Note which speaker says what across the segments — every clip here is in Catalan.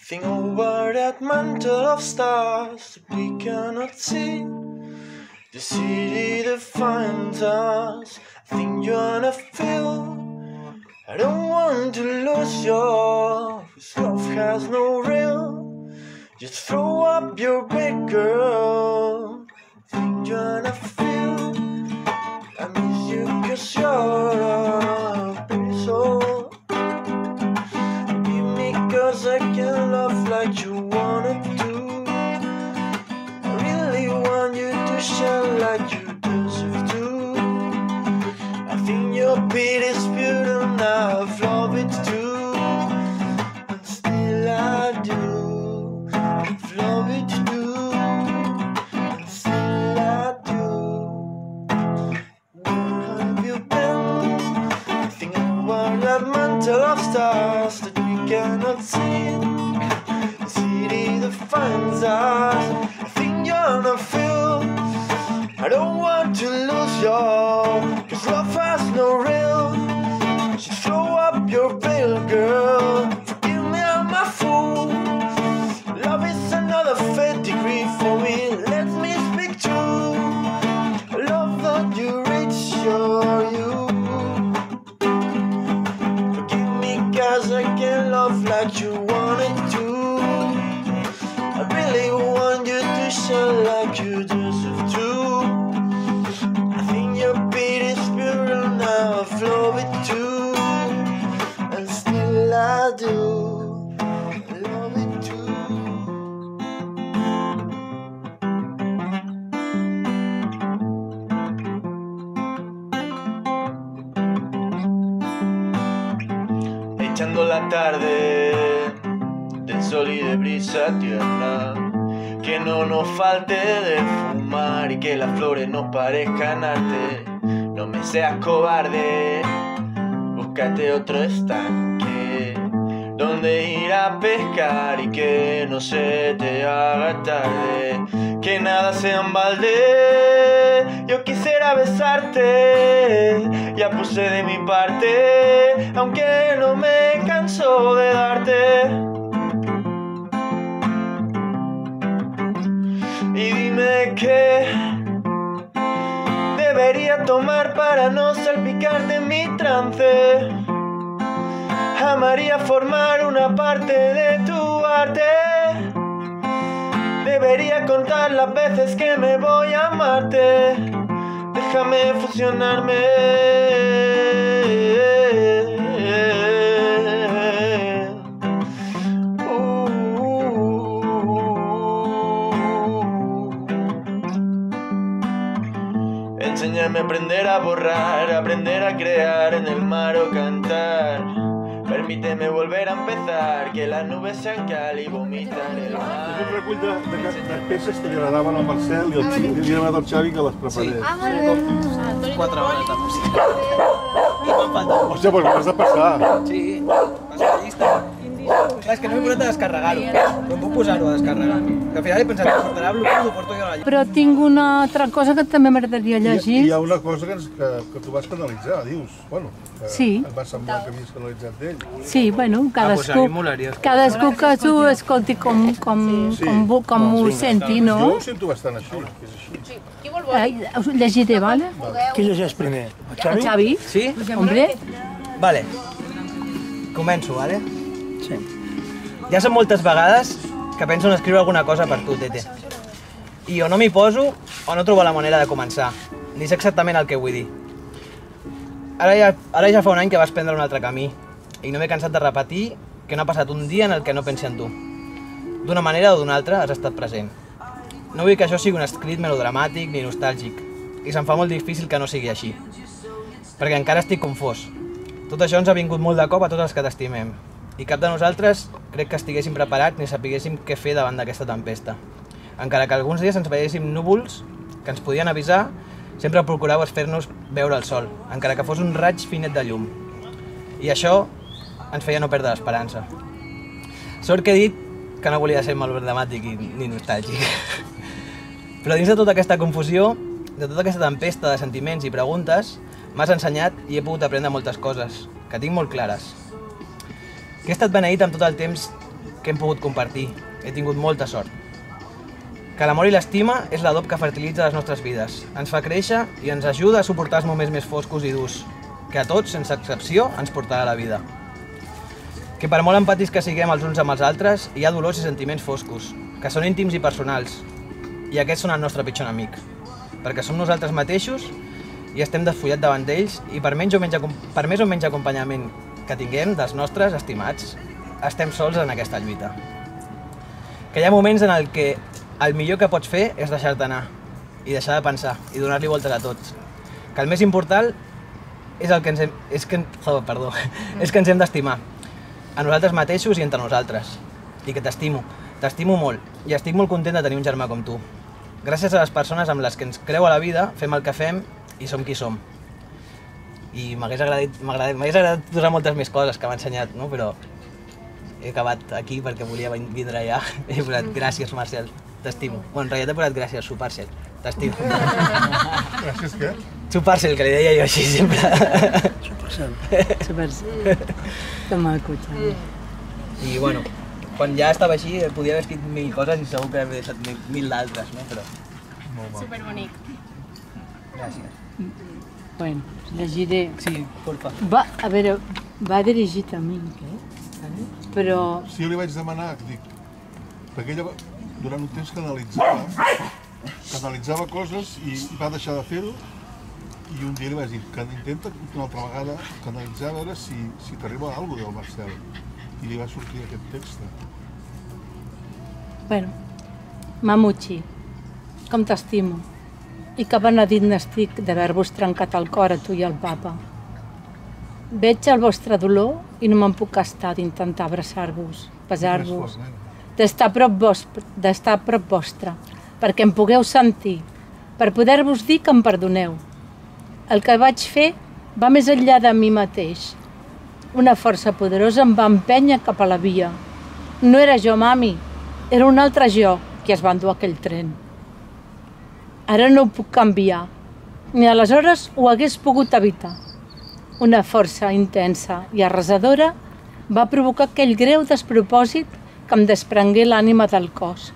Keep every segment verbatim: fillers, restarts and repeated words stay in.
Speaker 1: Think over that mantle of stars that we cannot see. The city defines us. I think you wanna feel. I don't want to lose you, 'cause love has no real. Just throw up your bed, girl. I think you wanna feel. I miss you 'cause you're a pretty soul. Give me 'cause I can love like you wanna do. I really want you to shine like you deserve to. I think your beat is beautiful, now I've loved it too. And still I do, I've loved it too. And still I do. Where have you been? Thinking about that mantle of stars that we cannot see. The city defines us. I think you're not feel. I don't want to lose you, 'cause love has no real. So throw up your veil, girl. Forgive me, I'm a fool. Love is another fate degree for me. Let me speak true. I love that you reach your you. Forgive me, 'cause I can't love like you wanted to. I really want you to shine like you deserve to. I think your beat is beautiful, now I've loved it too. And still I do, I love it too. Echando la tarde del sol y de brisa tierna, que no nos falte de fumar y que las flores nos parezcan arte. No me seas cobarde, búscate otro estanque donde ir a pescar y que no se te haga tarde. Que nada sea en balde, yo quisiera besarte, ya puse de mi parte, aunque no me canso de darte. Y dime qué debería tomar para no salpicarte en mi trance. Amaría formar una parte de tu arte. Debería contar las veces que me voy a amarte. Déjame fusionarme. Enséñame a aprender a borrar, aprender a crear en el mar o cantar. Permíteme volver a empezar, que las nubes sean cal i vomitan el mar.
Speaker 2: És un recull de, de, de peces que li agradaven al Marcel i al Xavi, li demanat al Xavi que les preparés.
Speaker 3: Ah, molt bé.
Speaker 4: Quatre hores de música. I m'han faltat.
Speaker 2: Hòstia, però m'has de passar.
Speaker 4: Sí, vas a la llista. Clar, és que no m'he posat a descarregar-ho, però em puc posar-ho a descarregar. Que al final he pensat que portarà bloqueig, ho porto jo a la llista.
Speaker 3: Però tinc una altra cosa que també m'agradaria llegir.
Speaker 2: Hi ha una cosa que, ens, que, que tu vas canalitzar, dius. Bueno, que
Speaker 3: sí.
Speaker 2: Et va semblar que havies canalitzat d'ell.
Speaker 3: Sí, bueno, cadascú,
Speaker 4: Ah, pues
Speaker 3: cadascú que s'ho escolti com, com,
Speaker 2: Sí.
Speaker 3: com, com, com ho senti, no?
Speaker 2: Jo ho sento bastant així, que és així.
Speaker 3: Ai, us ho llegiré, vale?
Speaker 5: Qui llegeix primer? El
Speaker 3: El
Speaker 5: Xavi?
Speaker 3: Xavi?
Speaker 4: Sí?
Speaker 3: Hombre,
Speaker 4: Vale. Començo, vale?
Speaker 5: Sí.
Speaker 4: Ja són moltes vegades que penso en escriure alguna cosa per tu, Tete. I o no m'hi poso o no trobo la manera de començar. Ni sé exactament el que vull dir. Ara ja, ara ja fa un any que vas prendre un altre camí i no m'he cansat de repetir que no ha passat un dia en el que no pensi en tu. D'una manera o d'una altra has estat present. No vull que això sigui un escrit melodramàtic ni nostàlgic i se'm fa molt difícil que no sigui així. Perquè encara estic confós. Tot això ens ha vingut molt de cop a tots els que t'estimem. I cap de nosaltres crec que estiguéssim preparats ni sapiguéssim què fer davant d'aquesta tempesta. Encara que alguns dies ens veiéssim núvols que ens podien avisar, sempre procuraves fer-nos veure el sol, encara que fos un raig finet de llum. I això ens feia no perdre l'esperança. Sort que he dit que no volia ser melodramàtic ni nostàlgic. Però dins de tota aquesta confusió, de tota aquesta tempesta de sentiments i preguntes, m'has ensenyat i he pogut aprendre moltes coses, que tinc molt clares. Que he estat beneït amb tot el temps que hem pogut compartir. He tingut molta sort. Que l'amor i l'estima és l'adob que fertilitza les nostres vides. Ens fa créixer i ens ajuda a suportar els moments més foscos i durs, que a tots, sense excepció, ens portarà a la vida. Que per molt empàtics que siguem els uns amb els altres, hi ha dolors i sentiments foscos, que són íntims i personals, i aquests són el nostre pitjor enemic, perquè som nosaltres mateixos i estem desfullats davant d'ells i per, menys o menys, per més o menys acompanyament que tinguem dels nostres estimats, estem sols en aquesta lluita. Que hi ha moments en el que el millor que pots fer és deixar-te anar i deixar de pensar i donar-li voltes a tots. Que el més important és el que ens hem, és que, oh, perdó, és que ens hem d'estimar a nosaltres mateixos i entre nosaltres. I que t'estimo, t'estimo molt i estic molt content de tenir un germà com tu. Gràcies a les persones amb les que ens creu a la vida, fem el que fem i som qui som. I m'hagués agradat, m'hagués agradat posar moltes més coses que m'ha ensenyat, no? Però he acabat aquí perquè volia vindre allà. He posat gràcies, Marcel, t'estimo. Bueno, en realitat he posat gràcies, Suparcel, t'estimo.
Speaker 2: Gràcies, què?
Speaker 4: Suparcel, que li deia jo així sempre.
Speaker 5: Supercel.
Speaker 3: Supercel. Que maco, Xavi.
Speaker 4: I bueno, quan ja estava així podia haver escrit mil coses i segur que he deixat mil, mil d'altres, no? Però...
Speaker 6: Superbonic.
Speaker 4: Gràcies.
Speaker 3: Bueno, llegiré.
Speaker 4: Sí, porfa.
Speaker 3: Va, a veure, va dirigit a mi, eh? Però...
Speaker 2: Sí, jo li vaig demanar, dic, perquè ella durant un temps canalitzava, canalitzava coses i va deixar de fer-ho i un dia li vaig dir que intenta una altra vegada canalitzar a veure si, si t'arriba alguna cosa del Marcel i li va sortir aquest text.
Speaker 3: Bueno, Mamuchi, com t'estimo i que benedit n'estic d'haver-vos trencat el cor a tu i al papa. Veig el vostre dolor i no me'n puc estar d'intentar abraçar-vos, pesar-vos, d'estar a prop vostre, d'estar a prop vostre, perquè em pugueu sentir, per poder-vos dir que em perdoneu. El que vaig fer va més enllà de mi mateix. Una força poderosa em va empènyer cap a la via. No era jo, mami, era un altre jo qui es va endur aquell tren. Ara no ho puc canviar, ni aleshores ho hagués pogut evitar. Una força intensa i arrasadora va provocar aquell greu despropòsit que em desprengué l'ànima del cos.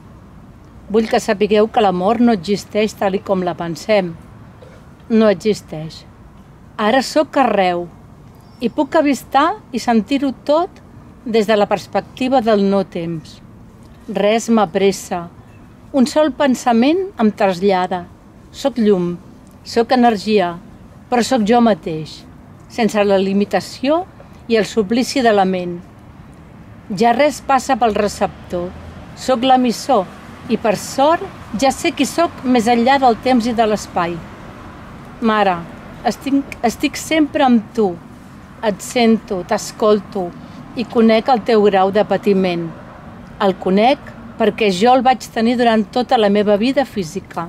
Speaker 3: Vull que sapigueu que l'amor no existeix tal com la pensem. No existeix. Ara sóc arreu i puc avistar i sentir-ho tot des de la perspectiva del no temps. Res m'apressa. Un sol pensament em trasllada. Soc llum, soc energia, però sóc jo mateix, sense la limitació i el suplici de la ment. Ja res passa pel receptor. Soc l'emissor i, per sort, ja sé qui sóc més enllà del temps i de l'espai. Mare, estic, estic sempre amb tu. Et sento, t'escolto i conec el teu grau de patiment. El conec perquè jo el vaig tenir durant tota la meva vida física.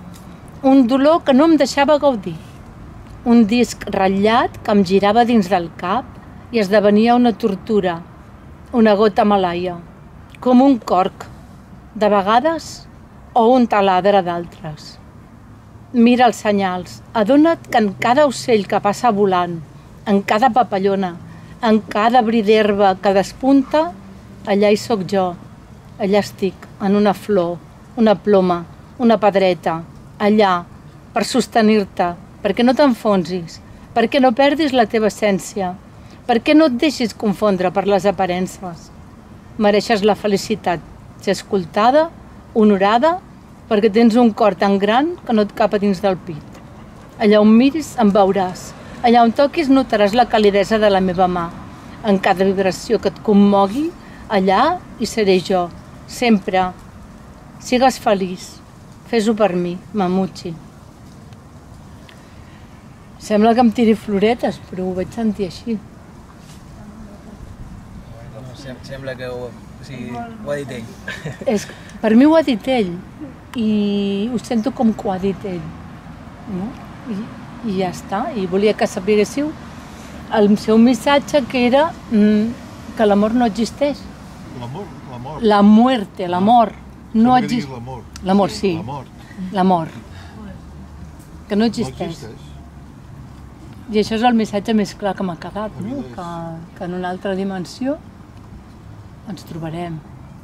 Speaker 3: Un dolor que no em deixava gaudir. Un disc ratllat que em girava dins del cap i esdevenia una tortura, una gota malaia, com un corc, de vegades, o un taladre d'altres. Mira els senyals, adona't que en cada ocell que passa volant, en cada papallona, en cada bri d'herba que despunta, allà hi sóc jo, allà estic, en una flor, una ploma, una pedreta, allà, per sostenir-te, perquè no t'enfonsis, perquè no perdis la teva essència, perquè no et deixis confondre per les aparences. Mereixes la felicitat, ser escoltada, honorada, perquè tens un cor tan gran que no et cap a dins del pit. Allà on miris em veuràs, allà on toquis notaràs la calidesa de la meva mà. En cada vibració que et commogui, allà hi seré jo, sempre. Sigues feliç. Fes-ho per mi, Mamuchi. Sembla que em tiri floretes, però ho vaig sentir així.
Speaker 4: No, sembla que ho, o sigui, ho ha dit ell.
Speaker 3: És, per mi ho ha dit ell i ho sento com que ho ha dit ell. No? I, I ja està. I volia que sapiguéssiu el seu missatge, que era mm, que l'amor no existeix.
Speaker 2: L'amor, l'amor.
Speaker 3: La muerte, l'amor. No
Speaker 2: Sembla que
Speaker 3: existeix.
Speaker 2: diguis l'amor.
Speaker 3: L'amor, sí.
Speaker 2: L'amor.
Speaker 3: L'amor. Que no
Speaker 2: No
Speaker 3: existeix.
Speaker 2: existeix.
Speaker 3: I això és el missatge més clar que m'ha quedat, no?
Speaker 2: Evident.
Speaker 3: Que, que en una altra dimensió ens trobarem.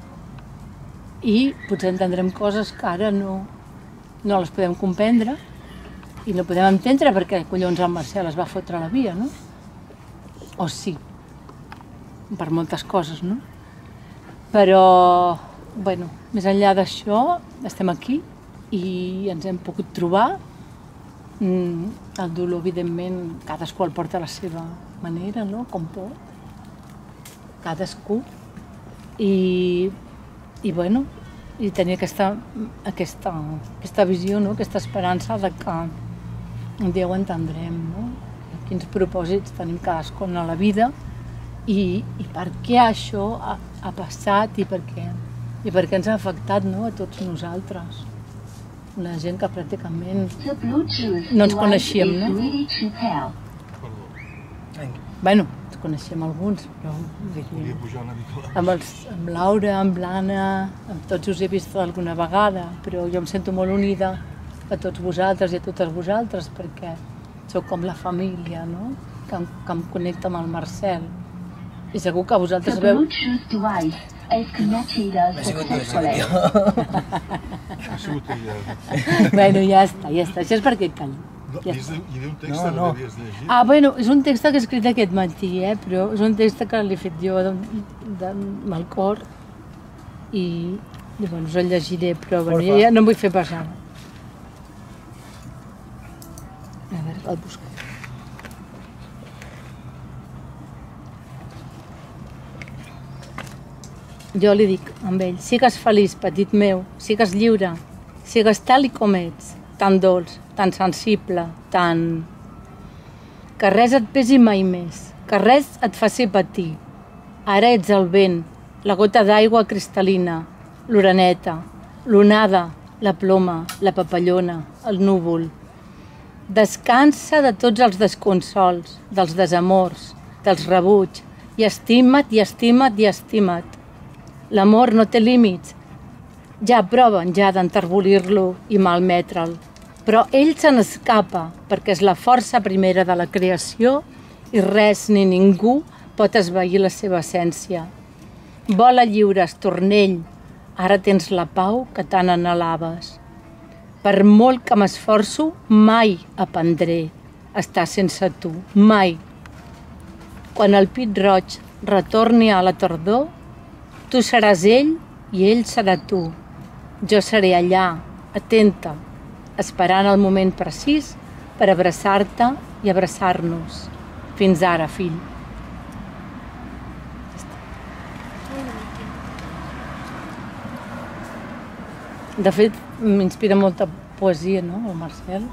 Speaker 3: I potser entendrem coses que ara no, no les podem comprendre i no podem entendre perquè collons el Marcel es va fotre a la via, no? O sí, per moltes coses, no? Però, bueno, més enllà d'això, estem aquí i ens hem pogut trobar. El dolor, evidentment, cadascú el porta a la seva manera, no? Com pot. Cadascú. I, i bueno, i tenir aquesta, aquesta, aquesta visió, no? Aquesta esperança de que un dia ho entendrem, no? Quins propòsits tenim cadascun a la vida i, i per què això ha, ha passat i per què, i per què ens ha afectat, no? A tots nosaltres. Una gent que pràcticament no ens coneixíem, no? Bueno, ens coneixíem alguns, però
Speaker 2: Volia pujar una mica la...
Speaker 3: amb, els, amb Laura, amb l'Anna, amb tots us he vist alguna vegada, però jo em sento molt unida a tots vosaltres i a totes vosaltres perquè sou com la família, no? Que, em, que em connecta amb el Marcel. I segur que vosaltres veu...
Speaker 4: Ha sigut tu, ha sigut jo.
Speaker 2: Ha sigut ella.
Speaker 3: Bueno, ja està, ja està. Això és perquè callo.
Speaker 2: No,
Speaker 3: Ja
Speaker 2: I
Speaker 3: està.
Speaker 2: d'un text
Speaker 4: No,
Speaker 2: que
Speaker 4: no.
Speaker 2: no havies llegit.
Speaker 3: Ah, bueno, és un text que he escrit aquest matí, eh? Però és un text que l'he fet jo de, de, amb el cor i, i bueno, us el llegiré, però bueno, ja, ja no em vull fer pesar. A veure, el busco. Jo li dic amb ell, sigues feliç, petit meu, sigues lliure, sigues tal i com ets, tan dolç, tan sensible, tan... Que res et pesi mai més, que res et faci patir. Ara ets el vent, la gota d'aigua cristal·lina, l'oreneta, l'onada, la ploma, la papallona, el núvol. Descansa de tots els desconsols, dels desamors, dels rebuig, i estima't, i estima't, i estima't. L'amor no té límits. Ja proven ja d'enterbolir-lo i malmetre'l, però ell se n'escapa perquè és la força primera de la creació i res ni ningú pot esvair la seva essència. Vola lliure, estornell, ara tens la pau que tant anhelaves. Per molt que m'esforço, mai aprendré a estar sense tu, mai. Quan el pit roig retorni a la tardor, tu seràs ell i ell serà tu. Jo seré allà, atenta, esperant el moment precís per abraçar-te i abraçar-nos. Fins ara, fill. De fet, m'inspira molta poesia, no?, el Marcel.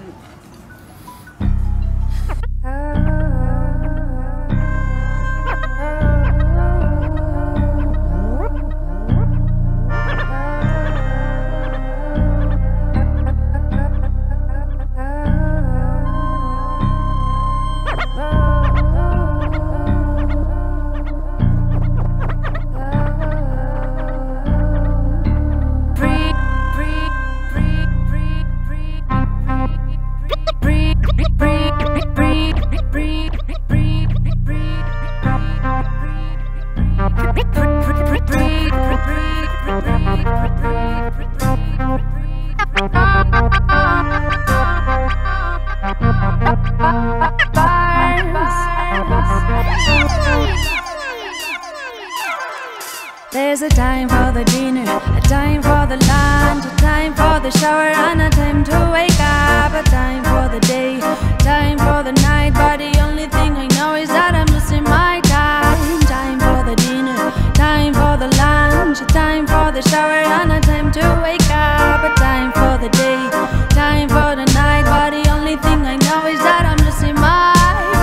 Speaker 7: There's a time for the dinner, a time for the lunch, a time for the shower and a time to wake up, a time for the day, time for the night, but the only thing I know is that I'm losing my time. Time for the dinner, time for the lunch, a time for the shower and a time to wake up, a time for the day, time for the night, but the only thing I know is that I'm losing my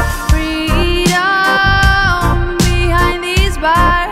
Speaker 7: freedom behind these bars.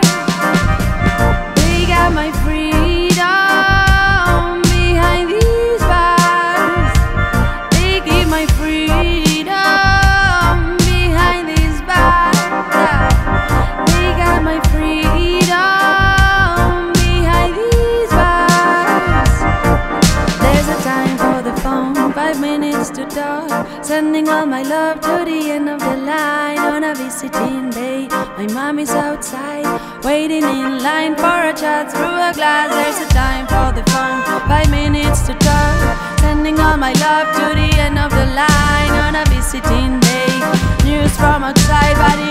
Speaker 7: My freedom behind these bars. They keep my freedom behind these bars. They got my freedom behind these bars. There's a time for the phone, five minutes to talk, sending all my love to the end of the line on a visiting day. My mommy's outside, waiting in line for a chat through a glass. There's a time for the phone, five minutes to talk. Sending all my love to the end of the line on a visiting day. News from outside, but